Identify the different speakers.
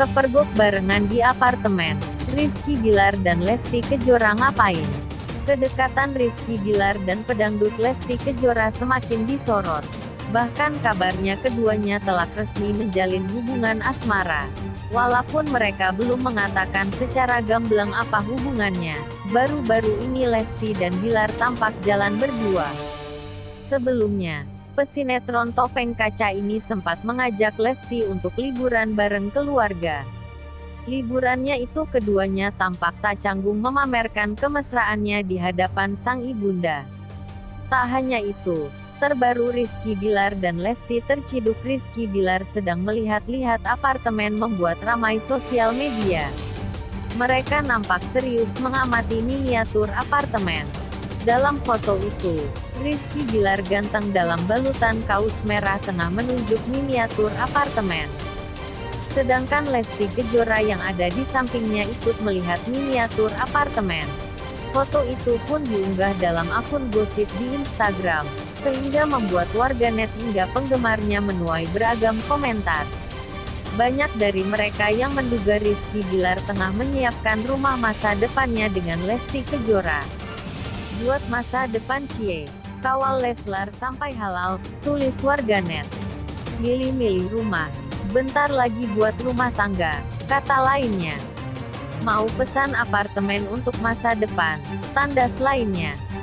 Speaker 1: Kepergok barengan di apartemen. Rizky Bilar dan Lesti Kejora ngapain? Kedekatan Rizky Bilar dan pedangdut Lesti Kejora semakin disorot. Bahkan kabarnya keduanya telah resmi menjalin hubungan asmara. Walaupun mereka belum mengatakan secara gamblang apa hubungannya, baru-baru ini Lesti dan Bilar tampak jalan berdua. Sebelumnya, pesinetron Topeng Kaca ini sempat mengajak Lesti untuk liburan bareng keluarga. Liburannya itu keduanya tampak tak canggung memamerkan kemesraannya di hadapan sang ibunda. Tak hanya itu, terbaru Rizky Bilar dan Lesti terciduk Rizky Bilar sedang melihat-lihat apartemen membuat ramai sosial media. Mereka nampak serius mengamati miniatur apartemen. Dalam foto itu, Rizky Bilar ganteng dalam balutan kaos merah tengah menunjuk miniatur apartemen. Sedangkan Lesti Kejora yang ada di sampingnya ikut melihat miniatur apartemen. Foto itu pun diunggah dalam akun gosip di Instagram, sehingga membuat warganet hingga penggemarnya menuai beragam komentar. Banyak dari mereka yang menduga Rizky Bilar tengah menyiapkan rumah masa depannya dengan Lesti Kejora. Buat masa depan cie, kawal Leslar sampai halal, tulis warganet. Milih-milih rumah, bentar lagi buat rumah tangga, kata lainnya. Mau pesan apartemen untuk masa depan, tandas lainnya.